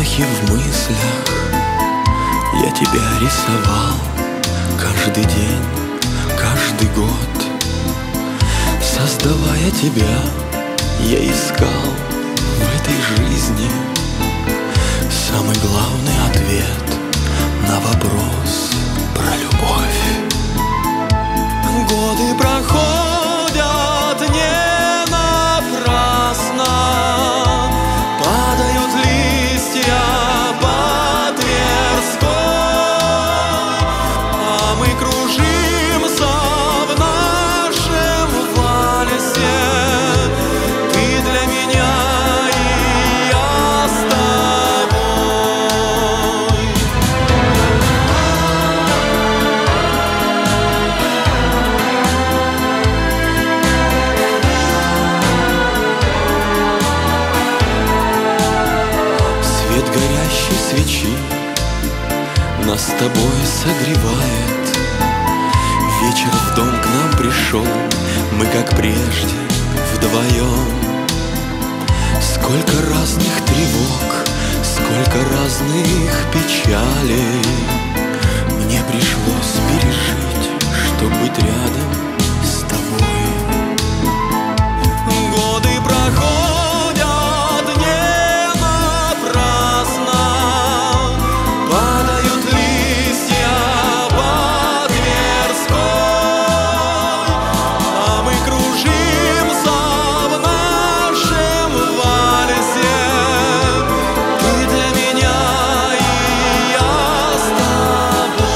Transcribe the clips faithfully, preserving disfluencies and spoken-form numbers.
картинах и в мыслях я тебя рисовал каждый день, каждый год. Создавая тебя, я искал в этой жизни самый главный ответ на вопрос про любовь. Годы проходят не напрасно, падают листья по Тверской, а мы кружимся в нашем вальсе. Ты для меня, и я с тобой. Свет горящей свечи нас с тобой согревает. Вечер в дом к нам пришел, мы как прежде вдвоем. Сколько разных тревог, сколько разных печалей мне пришлось пережить, чтобы быть рядом с тобой. Годы проходят не напрасно, падают листья по Тверской, а мы кружимся в нашем вальсе. Ты для меня, и я с тобой.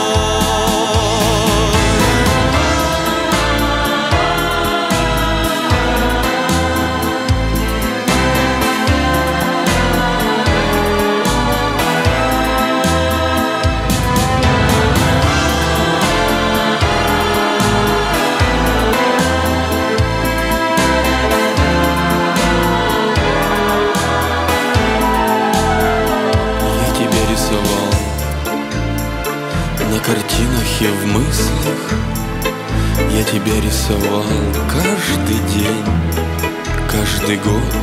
Я тебя рисовал на картинах и в мыслях, я тебя рисовал каждый день, каждый год.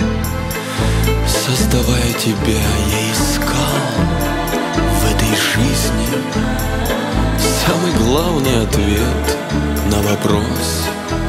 Создавая тебя, я искал в этой жизни самый главный ответ на вопрос